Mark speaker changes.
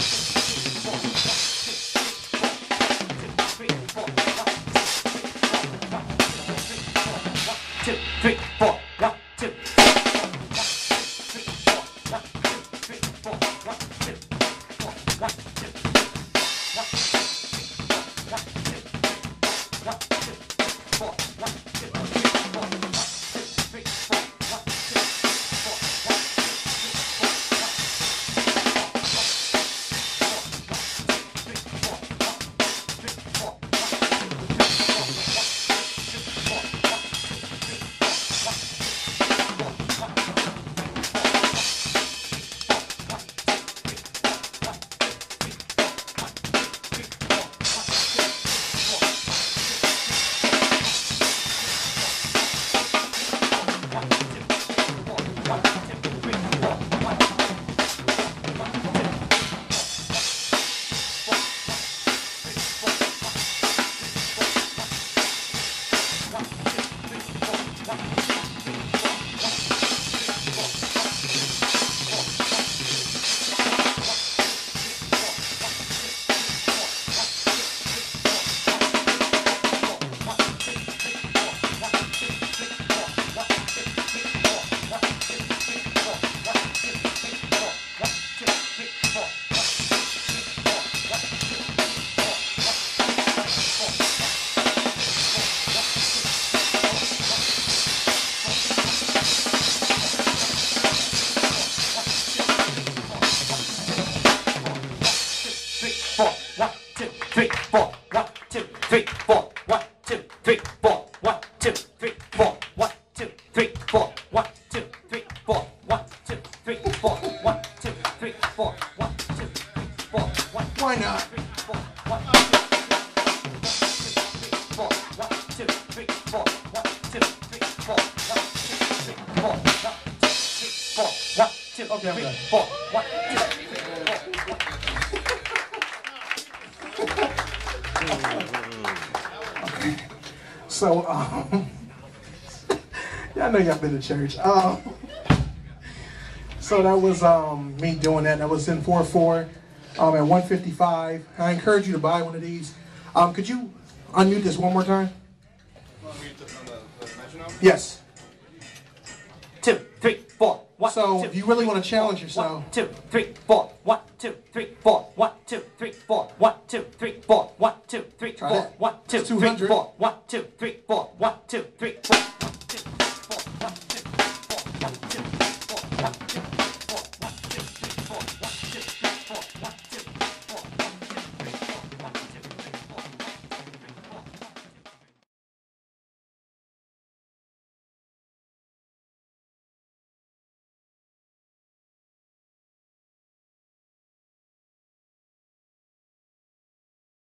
Speaker 1: Why not? Okay, I'm done. Okay. So, yeah, I know y'all been to church. So that was me doing that. That was in 4/4 at 155. I encourage you to buy one of these. Could you unmute this one more time? Yes.
Speaker 2: 2, 3, 4. 1,
Speaker 1: So
Speaker 2: 2,
Speaker 1: if you really want to challenge
Speaker 2: 1,
Speaker 1: yourself,
Speaker 2: 2, 3, 4. 1, 2, 3, 4. 1, 2, 3, 4. 1, 2, 3, 4. 1, 2, 3, 4. 1, 2, 3, 4. 1, 2, 3, 4. 1, 2, 3, 4. 1, 2, 3, 4. 1, 2, 3, 4. 1, 2, 3, 4. 1, 2,